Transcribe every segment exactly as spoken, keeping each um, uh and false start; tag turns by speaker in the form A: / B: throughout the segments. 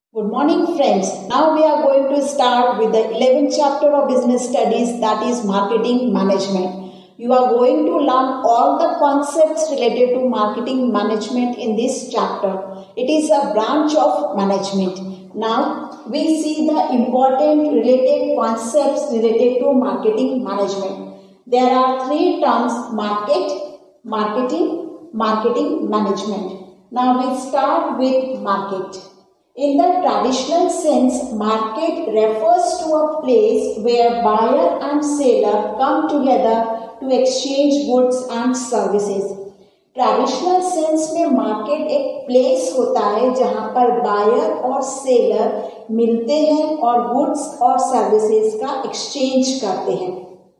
A: Good morning, friends. Now we are going to start with the eleventh chapter of business studies, that is marketing management. You are going to learn all the concepts related to marketing management in this chapter. It is a branch of management. Now we see the important related concepts related to marketing management. There are three terms: market, marketing, marketing management. Now we start with market. In the traditional sense, market refers to a place where buyer and seller come together to exchange goods and services. Traditional sense में market एक place होता है जहां पर buyer और seller मिलते हैं और गुड्स और सर्विसेज का एक्सचेंज करते हैं.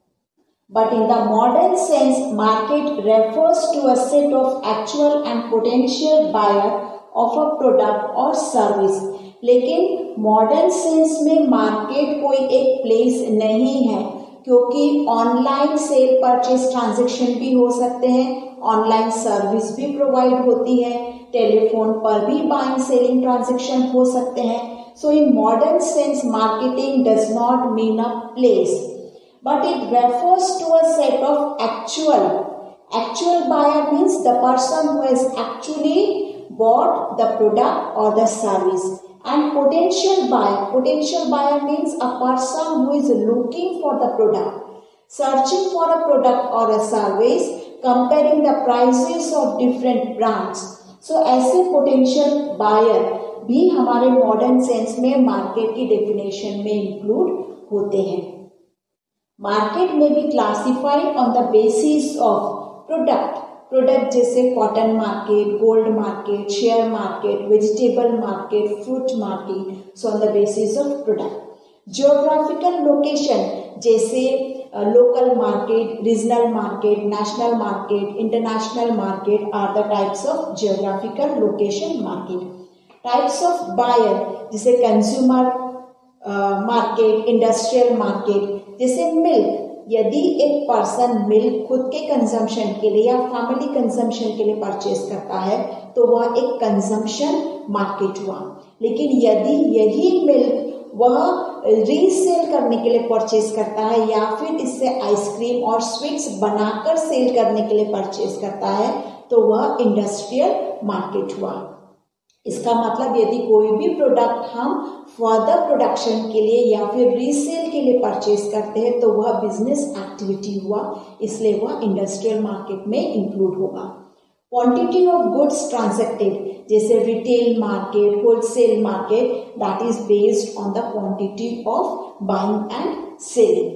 A: But in the modern sense, market refers to a set of actual and potential buyer of a product or service. लेकिन मॉडर्न सेंस में मार्केट कोई एक प्लेस नहीं है, क्योंकि ऑनलाइन सेल परचेज ट्रांजैक्शन भी हो सकते हैं, ऑनलाइन सर्विस भी प्रोवाइड होती है, टेलीफोन पर भी बाइंग सेलिंग ट्रांजैक्शन हो सकते हैं. So in modern sense marketing does not mean a place, but it refers to a set of actual. Actual buyer means the person who has actually bought the product or the service. And potential buyer, potential buyer means a person who is looking for the product, searching for a product or a service, comparing the prices of different brands. So ऐसे potential buyer भी हमारे modern sense में market की definition में include होते हैं. Market में भी classified on the basis of product. Product जैसे cotton market, gold market, share market, vegetable market, fruit market. So on the basis of product. Geographical location जैसे local market, regional market, national market, international market are the types of geographical location market. Types of buyer जैसे consumer market, industrial market. जैसे milk, यदि एक person milk खुद के consumption के लिए या फैमिली कंजम्पशन के लिए परचेज करता है तो वह एक कंजम्पशन मार्केट हुआ. लेकिन यदि यही मिल्क वह रीसेल करने के लिए परचेज करता है या फिर इससे आइसक्रीम और स्वीट्स बनाकर सेल करने के लिए परचेज करता है तो वह इंडस्ट्रियल मार्केट हुआ. इसका मतलब यदि कोई भी प्रोडक्ट हम फर्दर प्रोडक्शन के लिए या फिर रीसेल के लिए परचेज करते हैं तो वह बिजनेस एक्टिविटी हुआ, इसलिए वह इंडस्ट्रियल मार्केट में इंक्लूड होगा. क्वांटिटी ऑफ गुड्स ट्रांजैक्टेड जैसे retail market, wholesale market, that is based on the quantity of buying and selling.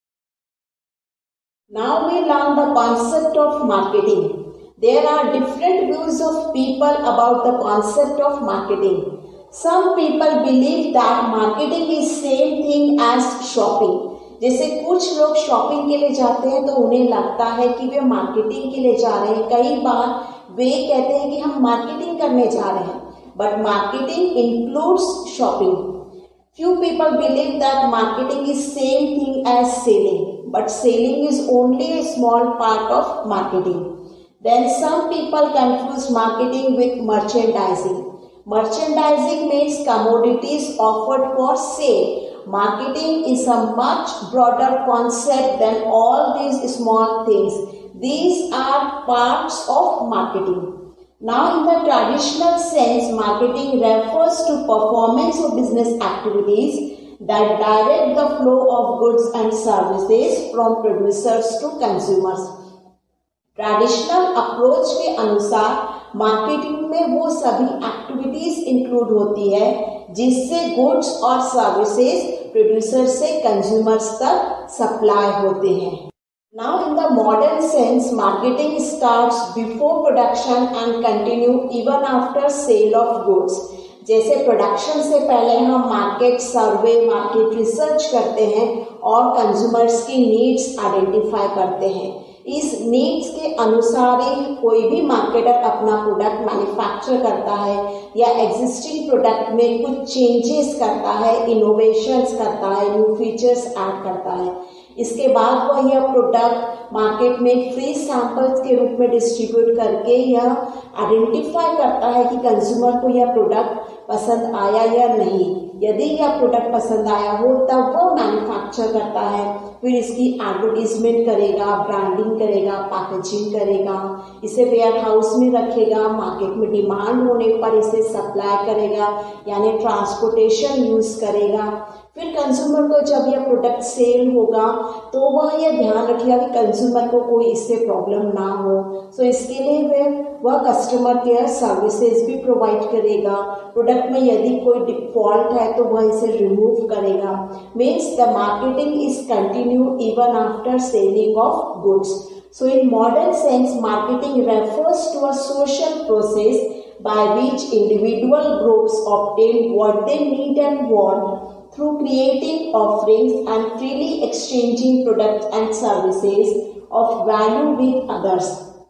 A: Now we learn the concept of marketing. There are different views of people about the concept of marketing. Some people believe that marketing is same thing as shopping. जैसे कुछ लोग shopping के लिए जाते हैं तो उन्हें लगता है कि वे मार्केटिंग के लिए जा रहे हैं. कई बार वे कहते हैं कि हम मार्केटिंग करने जा रहे हैं, but marketing includes shopping. Few people believe that marketing is same thing as selling, but selling is only a small part of marketing. Then some people confuse marketing with merchandising. Merchandising means commodities offered for sale. Marketing is a much broader concept than all these small things. These are parts of marketing. Now in the traditional sense, marketing refers to performance of business activities that direct the flow of goods and services from producers to consumers. Traditional approach के अनुसार marketing में वो सभी activities include होती है जिससे goods और services producer से कंज्यूमर्स तक सप्लाई होते हैं. Now in the modern sense marketing starts before production and continue even after sale of goods. जैसे प्रोडक्शन से पहले हम मार्केट सर्वे, मार्केट रिसर्च करते हैं और कंज्यूमर्स की नीड्स आइडेंटिफाई करते हैं. इस नीड्स के अनुसार ही कोई भी मार्केटर अपना प्रोडक्ट मैन्युफैक्चर करता है या एग्जिस्टिंग प्रोडक्ट में कुछ चेंजेस करता है, इनोवेशंस करता है, न्यू फीचर्स ऐड करता है. इसके बाद वह यह प्रोडक्ट मार्केट में फ्री सैंपल्स के रूप में डिस्ट्रीब्यूट करके यह आइडेंटिफाई करता है कि कंज्यूमर को यह प्रोडक्ट पसंद आया या नहीं। यदि यह प्रोडक्ट पसंद आया हो तब वह मैन्युफैक्चर करता है, फिर इसकी एडवर्टीजमेंट करेगा, ब्रांडिंग करेगा, पैकेजिंग करेगा, इसे वेयर हाउस में रखेगा, मार्केट में डिमांड होने पर इसे सप्लाई करेगा यानी ट्रांसपोर्टेशन यूज करेगा। फिर कंज्यूमर को जब यह प्रोडक्ट सेल होगा तो वह यह ध्यान रखेगा कि कंज्यूमर को कोई इससे प्रॉब्लम ना हो। सो इसके लिए वह वह कस्टमर केयर सर्विसेज भी प्रोवाइड करेगा। प्रोडक्ट में यदि कोई डिफॉल्ट है तो वह इसे रिमूव करेगा। Means the marketing is continue even after selling of goods. So in modern sense, marketing refers to a social process by which individual groups obtain what they need and want through creating offerings and freely exchanging products and services of value with others.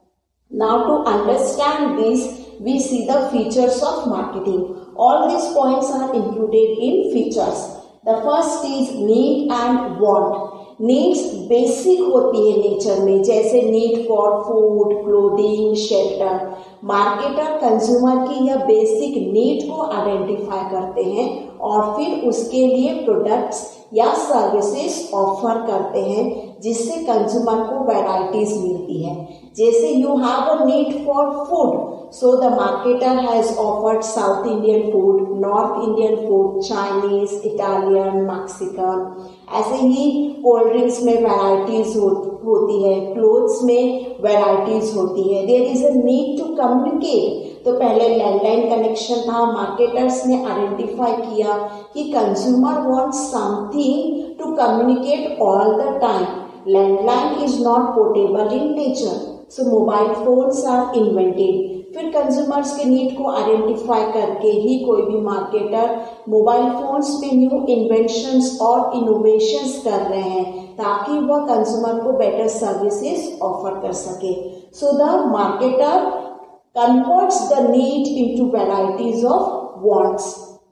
A: Now to understand this, we see the features of marketing. All these points are included in features. The first is need and want. Needs basic होती है nature में, जैसे need for food, clothing, shelter. Marketer consumer की यह basic need को identify करते हैं और फिर उसके लिए प्रोडक्ट्स या सर्विसेज ऑफर करते हैं जिससे कंज्यूमर को वैरायटीज मिलती है। जैसे you have a need for food, so the marketer has offered South Indian food, North Indian food, Chinese, Italian, Mexican. ऐसे ही कोल्ड ड्रिंक्स में वैरायटीज हो, होती है, क्लोथ्स में वैरायटीज होती है। There is a need to communicate. तो पहले लैंडलाइन कनेक्शन था, मार्केटर्स ने आइडेंटिफाई किया कि consumer wants something to communicate all the time. Landline is not portable in nature, so mobile phones are invented. फिर कंज्यूमर्स के नीड को identify करके ही कोई भी मार्केटर मोबाइल फोन्स में न्यू इन्वेंशंस और इनोवेशंस कर रहे हैं ताकि वह कंज्यूमर को बेटर सर्विसेज ऑफर कर सके। So the marketer converts the need into varieties of wants.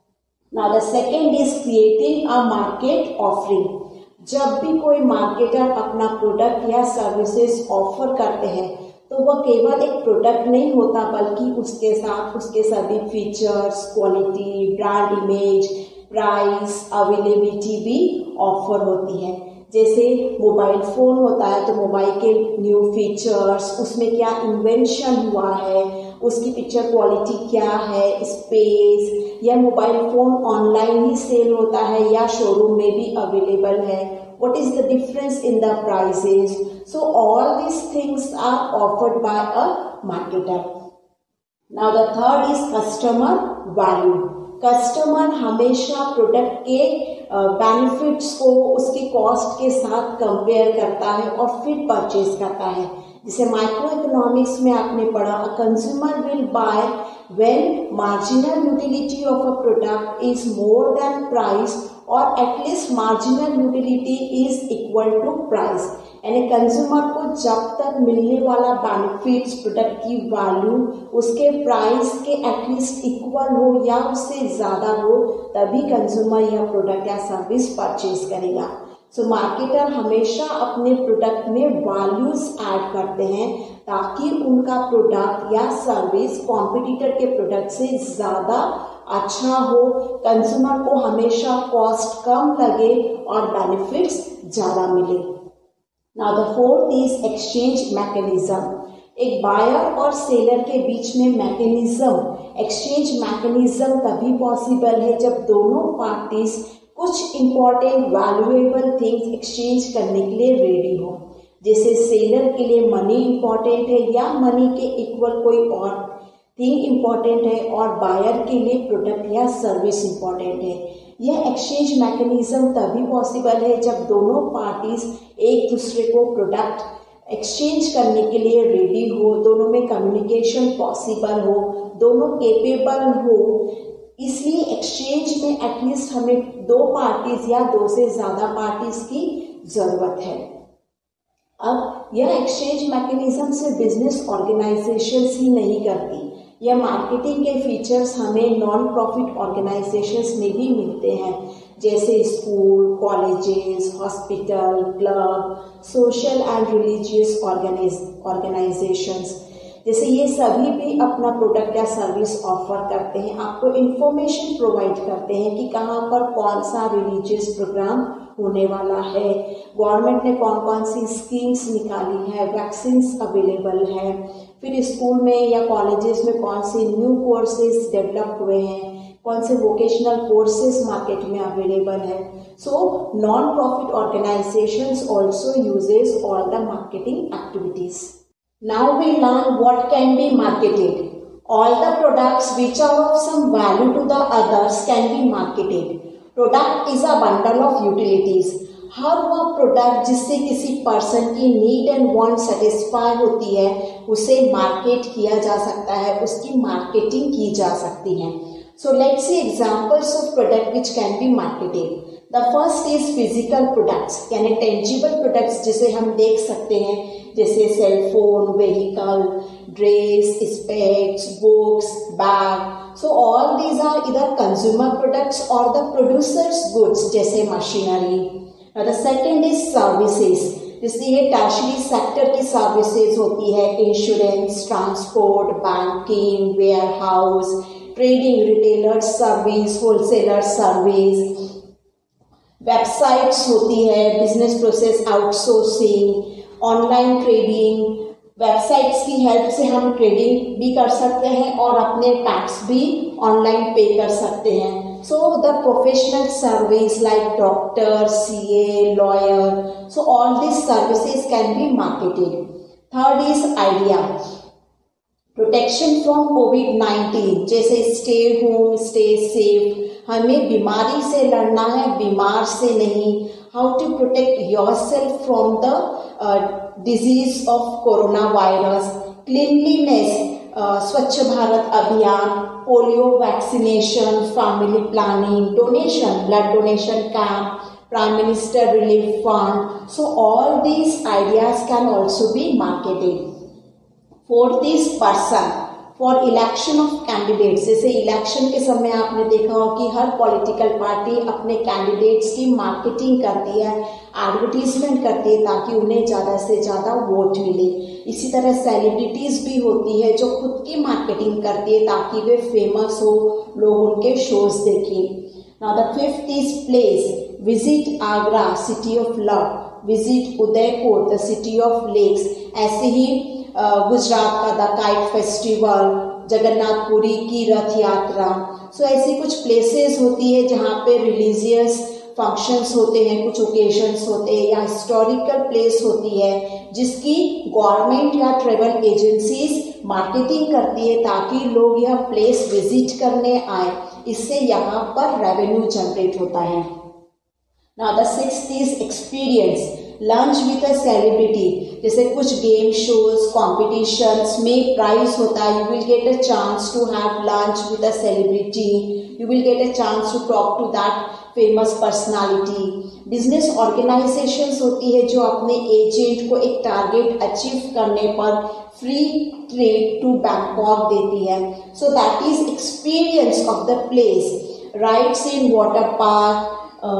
A: Now the second is creating a market offering. जब भी कोई मार्केटर अपना प्रोडक्ट या सर्विसेज ऑफर करते हैं तो वह केवल एक प्रोडक्ट नहीं होता बल्कि उसके साथ उसके सभी features, quality, brand image, price, availability भी ऑफर होती है। जैसे मोबाइल फ़ोन होता है तो मोबाइल के न्यू फीचर्स, उसमें क्या इन्वेंशन हुआ है, उसकी पिक्चर क्वालिटी क्या है, स्पेस, या मोबाइल फ़ोन ऑनलाइन ही सेल होता है या शोरूम में भी अवेलेबल है, what is the difference in the prices. So all these things are offered by a marketer. Now the third is customer value. Customer हमेशा प्रोडक्ट के बेनिफिट्स को उसकी कॉस्ट के साथ कंपेयर करता है और फिर परचेज करता है। जैसे माइक्रो इकोनॉमिक्स में आपने पढ़ा, a consumer will buy when marginal utility of a product is more than price और at least marginal utility is equal to price. यानी कंज्यूमर को जब तक मिलने वाला बेनिफिट्स, प्रोडक्ट की वैल्यू उसके प्राइस के एटलीस्ट इक्वल हो या उससे ज़्यादा हो तभी कंज्यूमर यह प्रोडक्ट या सर्विस परचेज करेगा। सो मार्केटर हमेशा अपने प्रोडक्ट में वैल्यूज ऐड करते हैं ताकि उनका प्रोडक्ट या सर्विस कॉम्पिटिटर के प्रोडक्ट से ज़्यादा अच्छा हो, कंज्यूमर को हमेशा कॉस्ट कम लगे और बेनिफिट्स ज़्यादा मिले। Now the fourth is exchange mechanism. एक बायर और सेलर के बीच में मैकेनिज्म, एक्सचेंज मैकेनिज्म तभी पॉसिबल है जब दोनों पार्टीज कुछ इंपॉर्टेंट वैल्यूएबल थिंग्स एक्सचेंज करने के लिए रेडी हो। जैसे सेलर के लिए मनी इंपॉर्टेंट है या मनी के इक्वल कोई और थिंग इंपॉर्टेंट है और बायर के लिए प्रोडक्ट या सर्विस इंपॉर्टेंट है। यह एक्सचेंज मैकेनिज्म तभी पॉसिबल है जब दोनों पार्टीज एक दूसरे को प्रोडक्ट एक्सचेंज करने के लिए रेडी हो, दोनों में कम्युनिकेशन पॉसिबल हो, दोनों केपेबल हो। इसलिए एक्सचेंज में एटलीस्ट हमें दो पार्टीज या दो से ज़्यादा पार्टीज की ज़रूरत है। अब यह एक्सचेंज मैकेनिज्म से बिजनेस ऑर्गेनाइजेशंस ही नहीं करती, यह मार्केटिंग के फीचर्स हमें नॉन प्रॉफिट ऑर्गेनाइजेशंस में भी मिलते हैं। जैसे school, colleges, hospital, club, social and religious organisations, जैसे ये सभी भी अपना प्रोडक्ट या सर्विस ऑफर करते हैं, आपको इंफॉर्मेशन प्रोवाइड करते हैं कि कहाँ पर कौन सा रिलीजियस प्रोग्राम होने वाला है, गवर्नमेंट ने कौन कौन सी स्कीम्स निकाली है, वैक्सीन्स अवेलेबल है, फिर स्कूल में या कॉलेजेस में कौन से न्यू कोर्सेज डेवलप हुए हैं, कौन से वोकेशनल कोर्सेज मार्केट में अवेलेबल है. So non profit organisations also uses all the marketing activities. Now we learn what can be marketed. All the products which are of some value to the others can be marketed. Product is a bundle of utilities. हर वह product जिससे किसी person की need and want satisfy होती है उसे market किया जा सकता है, उसकी मार्केटिंग की जा सकती है. So let's see examples of product which can be marketed. The first is physical products, यानी tangible products जिसे हम देख सकते हैं, जैसे cell phone, vehicle, dress, specs, books, bag. So all these are either consumer products or the producer's goods जैसे machinery. Now the second is services, जिससे ये टर्शरी सेक्टर की सर्विसेज होती है, insurance, transport, banking, warehouse, trading, retailer service, wholesaler service, websites होती है, business process outsourcing, online trading. Websites की help से हम ट्रेडिंग भी कर सकते हैं और अपने टैक्स भी ऑनलाइन पे कर सकते हैं. So the professional service like doctor, CA, lawyer, so all this services can be marketed. Third is idea, protection from COVID nineteen, जैसे स्टे होम, स्टे सेफ, हमें बीमारी से लड़ना है, बीमार से नहीं. How to protect yourself from the disease of corona virus, cleanliness, Swachh Bharat Abhiyan, polio vaccination, family planning, donation, blood donation camp, prime minister relief fund. So all these ideas can also be marketed. Fourth is person, for election of candidates, जैसे election के समय आपने देखा हो कि हर political party अपने candidates की मार्केटिंग करती है, एडवर्टीजमेंट करती है ताकि उन्हें ज़्यादा से ज़्यादा वोट मिले. इसी तरह सेलिब्रिटीज़ भी होती है जो खुद की मार्केटिंग करती है ताकि वे फेमस हो, लोग उनके शोज देखें. Now the fifth is place, visit Agra, city of love, visit Udaipur, the city of lakes. ऐसे ही गुजरात का द काइट फेस्टिवल, जगन्नाथपुरी की रथ यात्रा. सो ऐसी कुछ प्लेसेस होती है जहाँ पे रिलीजियस फंक्शंस होते हैं, कुछ ओकेजन्स होते हैं, या हिस्टोरिकल प्लेस होती है जिसकी गवर्नमेंट या ट्रेवल एजेंसीज मार्केटिंग करती है ताकि लोग यह प्लेस विजिट करने आए, इससे यहाँ पर रेवेन्यू जनरेट होता है. Now the sixth is experience, lunch with a celebrity, जैसे कुछ गेम शोज, कॉम्पिटिशन्स में प्राइज होता है, you will get a chance to have lunch with a celebrity, you will get a chance to talk to that famous personality. Business organisations होती है जो अपने agent को एक टारगेट अचीव करने पर फ्री ट्रेड टू बैंकॉक देती है. So that is experience of the place. Rides in water park,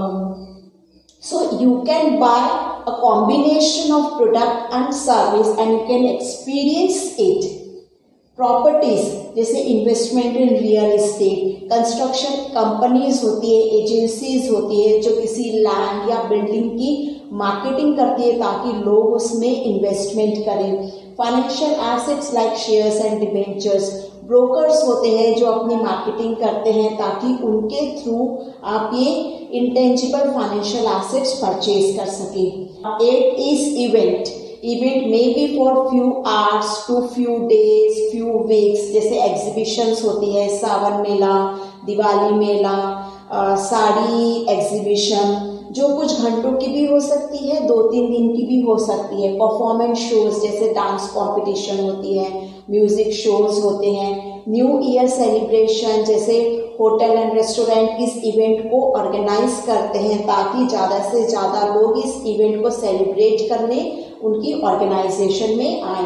A: so you can buy a combination of product and service and you can experience it. Properties, जैसे investment in real estate, construction companies होती है, agencies होती है जो किसी land या building की marketing करती है ताकि लोग उसमें इन्वेस्टमेंट करें. Financial assets like shares and debentures, brokers होते हैं जो अपनी मार्केटिंग करते हैं ताकि उनके थ्रू आप ये इंटेंजिबल फाइनेंशियल एसेट्स परचेज कर सकें. Eight is event, event may be for few hours to few days, few weeks, जैसे एग्जीबिशंस होती है, सावन मेला, दिवाली मेला, आ, साड़ी एग्जीबिशन, जो कुछ घंटों की भी हो सकती है, दो तीन दिन की भी हो सकती है. परफॉर्मेंस शोज, जैसे डांस कंपटीशन होती है, म्यूजिक शोज होते हैं. न्यू ईयर सेलिब्रेशन, जैसे होटल एंड रेस्टोरेंट इस इवेंट को ऑर्गेनाइज करते हैं ताकि ज़्यादा से ज़्यादा लोग इस इवेंट को सेलिब्रेट करने उनकी ऑर्गेनाइजेशन में आए.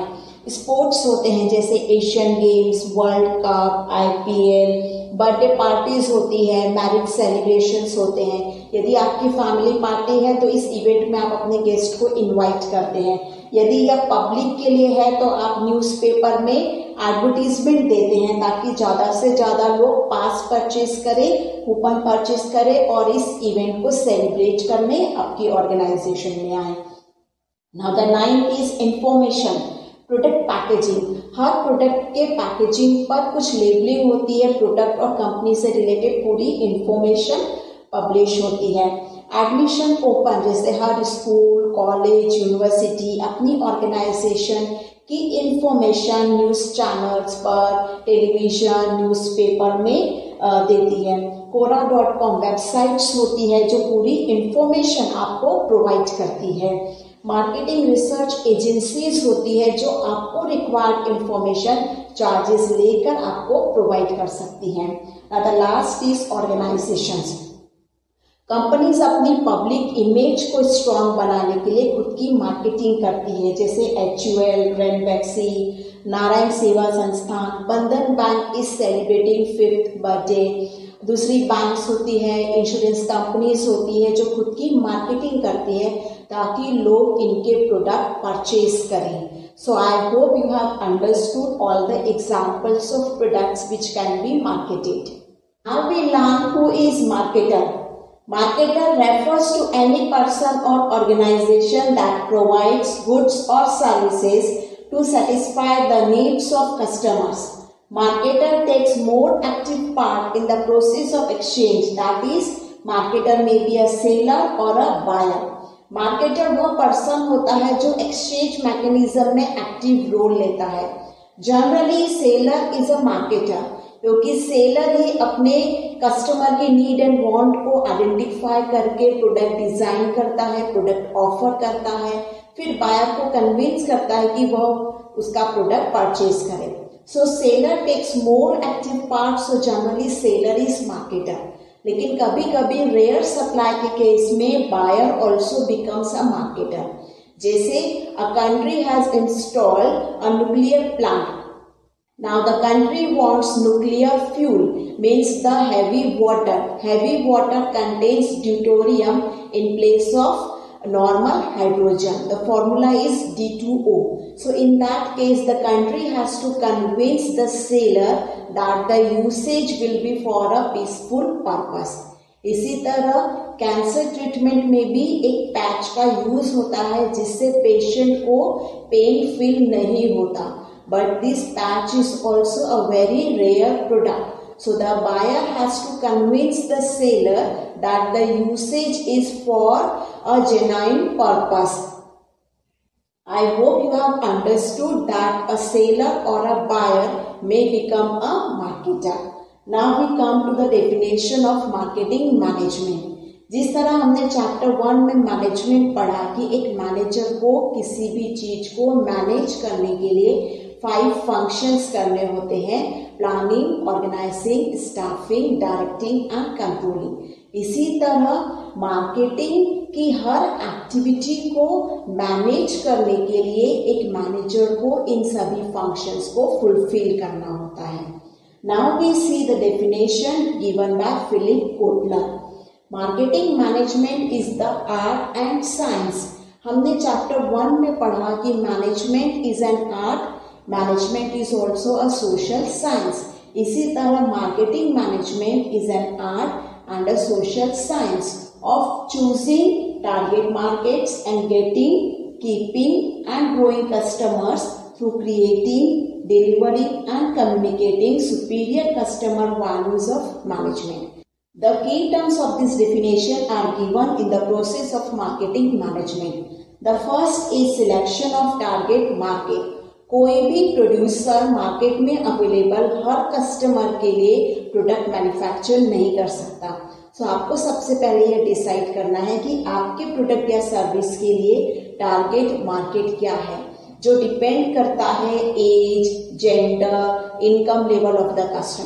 A: स्पोर्ट्स होते हैं जैसे Asian Games, World Cup, IPL, birthday parties होती है, मैरिज सेलिब्रेशंस होते हैं। यदि आपकी फैमिली पार्टी है तो इस इवेंट में आप अपने गेस्ट को इनवाइट करते हैं। यदि यह पब्लिक के लिए है तो आप न्यूज़पेपर में एडवर्टीजमेंट देते हैं ताकि ज़्यादा से ज़्यादा लोग पास परचेज करें, कूपन परचेज करें और इस इवेंट को सेलिब्रेट करने आपकी ऑर्गेनाइजेशन में आए। Now the ninth is information, product packaging. हर प्रोडक्ट के पैकेजिंग पर कुछ लेबलिंग होती है, प्रोडक्ट और कंपनी से रिलेटेड पूरी इंफॉर्मेशन पब्लिश होती है। एडमिशन ओपन, जैसे हर स्कूल, कॉलेज, यूनिवर्सिटी अपनी ऑर्गेनाइजेशन की इंफॉर्मेशन न्यूज़ चैनल्स पर, टेलीविजन, न्यूज़पेपर में देती है। कोरा डॉट कॉम वेबसाइट्स होती है जो पूरी इंफॉर्मेशन आपको प्रोवाइड करती है। मार्केटिंग रिसर्च एजेंसीज होती है जो आपको रिक्वायर्ड इंफॉर्मेशन चार्जेस लेकर आपको प्रोवाइड कर सकती हैं। The last is organisations. Companies अपनी पब्लिक इमेज को स्ट्रांग बनाने के लिए खुद की मार्केटिंग करती है, जैसे H U L, Ranbaxy, Narayan Seva Sansthan, Bandhan bank is celebrating fifth birthday. दूसरी बैंक्स होती है, इंश्योरेंस कंपनीज होती है जो खुद की मार्केटिंग करती है ताकि लोग इनके प्रोडक्ट परचेज करें। So I hope you have understood all the examples of products which can be marketed. Now we learn who is marketer. Marketer refers to any person or organization that provides goods or services to satisfy the needs of customers. Marketer takes more active part in the process of exchange. That is, marketer may be a seller or a buyer. Marketer वो person होता है जो exchange mechanism में active role लेता है। Generally, seller is a marketer, क्योंकि seller ही अपने कस्टमर के नीड एंड वांट को आइडेंटिफाई करके प्रोडक्ट डिजाइन करता है, प्रोडक्ट ऑफर करता है, फिर बायर को कन्विंस करता है कि वह उसका प्रोडक्ट परचेज करे। So seller takes more active part, so generally seller is marketer. लेकिन कभी कभी रेयर सप्लाई के केस में buyer also becomes a marketer. जैसे a country has installed a nuclear plant. Now the country wants nuclear fuel, means the heavy water. Heavy water contains deuterium in place of normal hydrogen. The formula is D two O. So in that case, the country has to convince the seller that the usage will be for a peaceful purpose. इसी तरह cancer treatment में भी एक patch का use होता है जिससे patient को पेन फील नहीं होता। But this patch is also a very rare product. So the buyer has to convince the seller that the usage is for a genuine purpose. I hope you have understood that a seller or a buyer may become a marketer. Now we come to the definition of marketing management. जिस तरह हमने chapter one में management पढ़ा कि एक manager को किसी भी चीज को मैनेज करने के लिए फाइव फंक्शंस करने होते हैं: planning, organising, staffing, directing and controlling. इसी तरह मार्केटिंग की हर एक्टिविटी को मैनेज करने के लिए एक मैनेजर को इन सभी फंक्शंस को फुलफिल करना होता है। Now we see the definition given by Philip Kotler. Marketing management is the art and science. हमने चैप्टर वन में पढ़ा कि management is an art, management is also a social science. इसी तरह marketing management is an art and a social science of choosing target markets and getting, keeping and growing customers through creating, delivering and communicating superior customer values of management. The key terms of this definition are given in the process of marketing management. The first is selection of target market. कोई भी producer market में available हर customer के लिए product manufacture नहीं कर सकता। सो so, आपको सबसे पहले यह डिसाइड करना है कि आपके प्रोडक्ट या सर्विस के लिए टारगेट मार्केट क्या है, जो डिपेंड करता है age, gender, income level of the customer.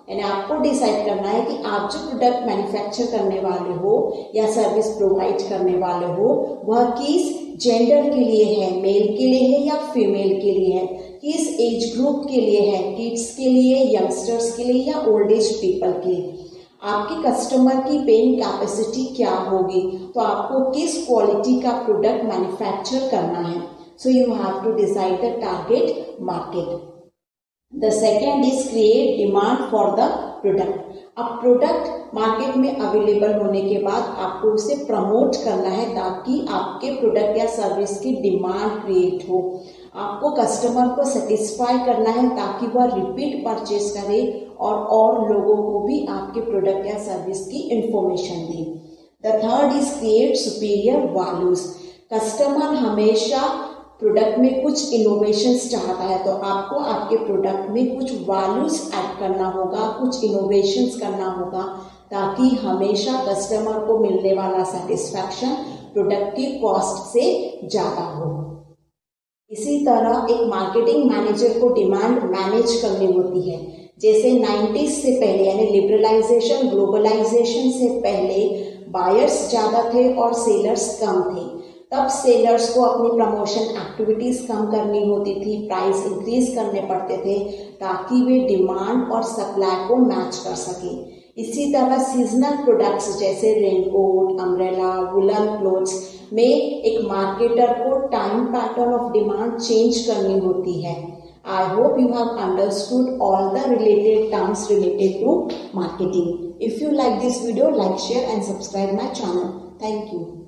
A: यानी आपको डिसाइड करना है कि आप जो प्रोडक्ट मैन्युफैक्चर करने वाले हो या सर्विस प्रोवाइड करने वाले हो वह किस जेंडर के लिए है, मेल के लिए है या फीमेल के लिए है, किस एज ग्रुप के लिए है, किड्स के लिए, यंगस्टर्स के लिए या ओल्ड एज पीपल के लिए। आपके कस्टमर की पेइंग कैपेसिटी क्या होगी, तो आपको किस क्वालिटी का प्रोडक्ट मैन्युफैक्चर करना है। So you have to decide the target market. The second is create demand for the product. अब प्रोडक्ट मार्केट में अवेलेबल होने के बाद आपको उसे प्रमोट करना है ताकि आपके प्रोडक्ट या सर्विस की डिमांड क्रिएट हो। आपको कस्टमर को सेटिस्फाई करना है ताकि वह रिपीट परचेज करे और और लोगों को भी आपके प्रोडक्ट या सर्विस की इंफॉर्मेशन दे। The third is create superior values. Customer हमेशा प्रोडक्ट में कुछ इनोवेशंस चाहता है, तो आपको आपके प्रोडक्ट में कुछ वैल्यूज ऐड करना होगा, कुछ इनोवेशंस करना होगा ताकि हमेशा कस्टमर को मिलने वाला सेटिस्फैक्शन प्रोडक्ट की कॉस्ट से ज़्यादा हो। इसी तरह एक मार्केटिंग मैनेजर को डिमांड मैनेज करनी होती है। जैसे नाइन्टीज से पहले यानी लिबरलाइजेशन ग्लोबलाइजेशन से पहले बायर्स ज़्यादा थे और सेलर्स कम थे। तब सेलर्स को अपनी प्रमोशन एक्टिविटीज कम करनी होती थी, प्राइस इंक्रीज करने पड़ते थे ताकि वे डिमांड और सप्लाई को मैच कर सके। इसी तरह सीजनल प्रोडक्ट्स जैसे रेनकोट, अम्ब्रेला, वुलन क्लोथ्स में एक मार्केटर को time pattern of demand change करनी होती है। I hope you have understood all the related terms related to marketing. If you like this video, like, share and subscribe my channel. Thank you.